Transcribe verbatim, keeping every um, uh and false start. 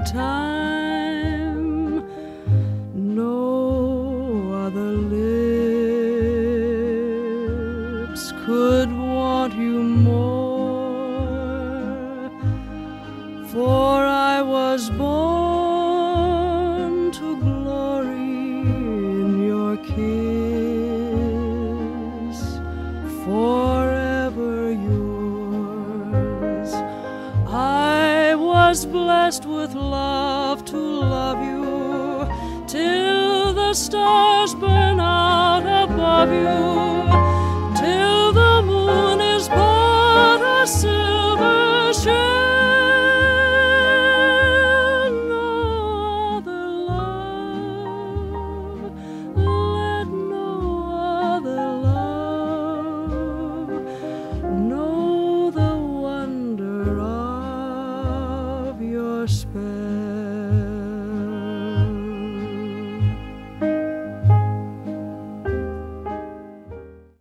time. No other lips could want you more, for I was born to glory in your kiss, forever yours. I was blessed with love to love you till the stars burn out above you.